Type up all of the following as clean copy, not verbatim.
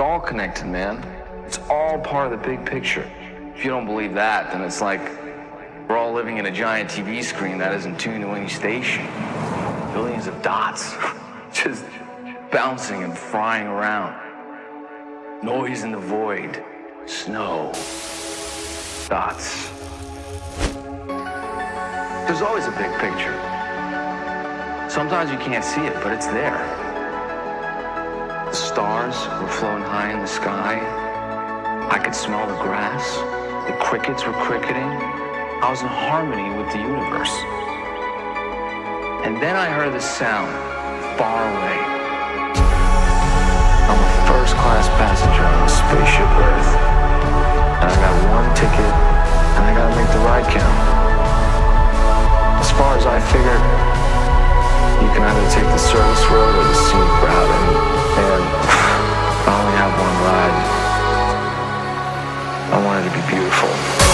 all connected, man. It's all part of the big picture. If you don't believe that, then it's like we're all living in a giant TV screen that isn't tuned to any station. Billions of dots just bouncing and frying around. Noise in the void. Snow. Dots. There's always a big picture. Sometimes you can't see it, but it's there. The stars were floating high in the sky. I could smell the grass. The crickets were cricketing. I was in harmony with the universe. And then I heard this sound far away. I'm a first-class passenger on a spaceship Earth. And I got one ticket, and I gotta make the ride count. As far as I figured, you can either take the service road or the scenic route, and I only have one ride. I want it to be beautiful.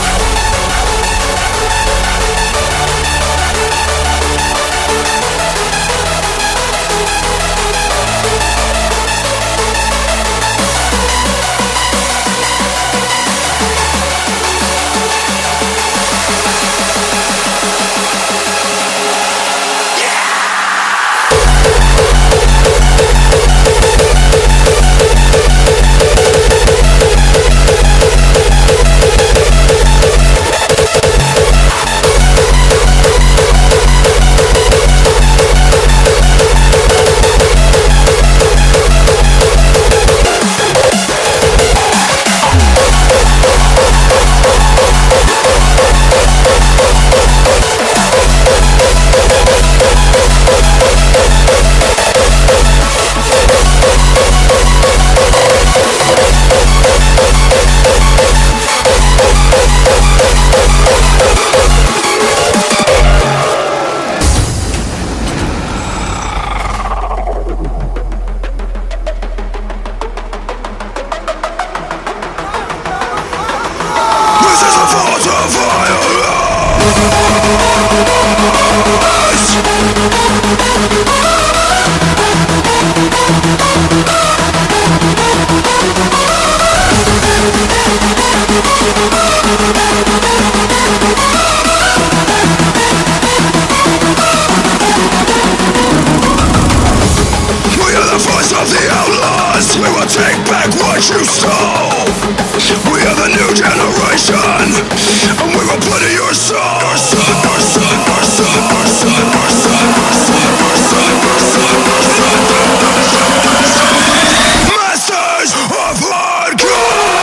You stole. We are the new generation, and we will put in your soul. Our son, our son, our son, our son, our son, our son, our son, our son, our son, masters of hardcore.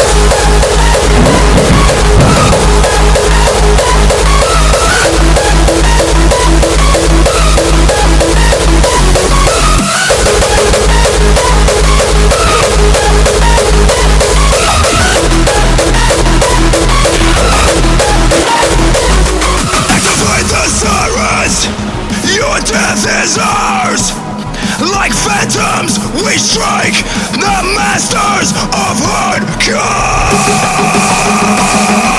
Death is ours! Like phantoms, we strike, the masters of hardcore!